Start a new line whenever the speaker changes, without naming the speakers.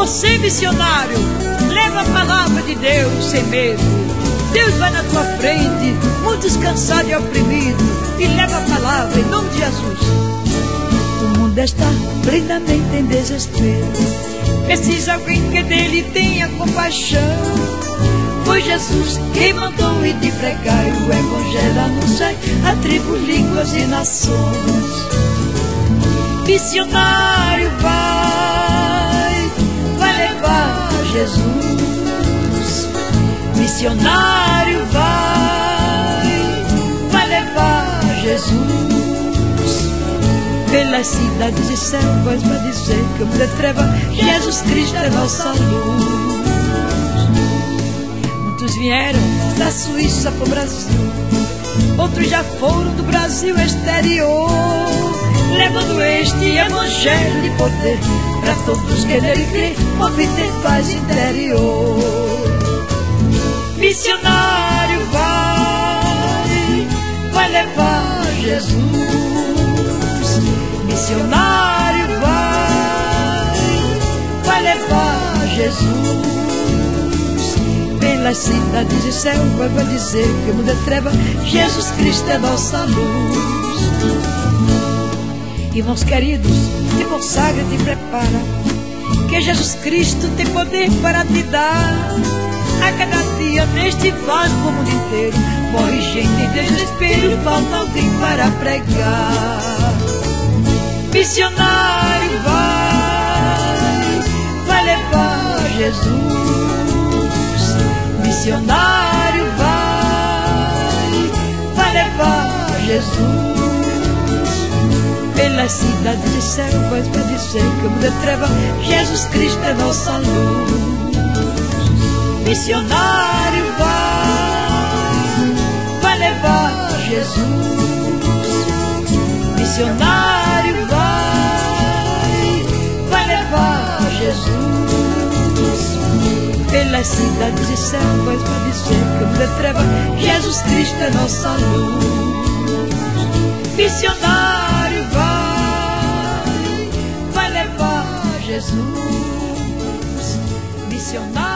Você, missionário, leva a palavra de Deus sem medo. Deus vai na tua frente, muitos cansados e oprimidos, e leva a palavra em nome de Jesus. O mundo está plenamente em desespero, precisa alguém que dele tenha compaixão. Foi Jesus quem mandou ir de pregar o evangelho, anunciar a tribo, línguas e nações. Missionário vai levar Jesus. Missionário vai levar Jesus. Pelas cidades e selvas vai dizer que o mundo é treva, Jesus Cristo é nossa luz. Muitos vieram da Suíça para o Brasil, outros já foram do Brasil exterior, levando este evangelho de poder para todos que nele crê, obter paz interior. Missionário vai levar Jesus. Missionário vai levar Jesus. Pelas cidades e selvas vai dizer que o mundo é treva, Jesus Cristo é nossa luz. Irmãos queridos, te consagra, te prepara, que Jesus Cristo tem poder para te dar. A cada dia neste vaso do mundo inteiro morre gente em desespero, falta alguém para pregar. Missionário vai levar Jesus. Missionário vai levar Jesus. Pelas cidades e selvas vai dizer que o mundo é treva, Jesus Cristo é nossa luz. Missionário vai levar Jesus. Missionário vai levar Jesus. Pelas cidades e selvas vai dizer que o mundo é treva, Jesus Cristo é nossa luz. Missionário vai levar Jesus. Missionário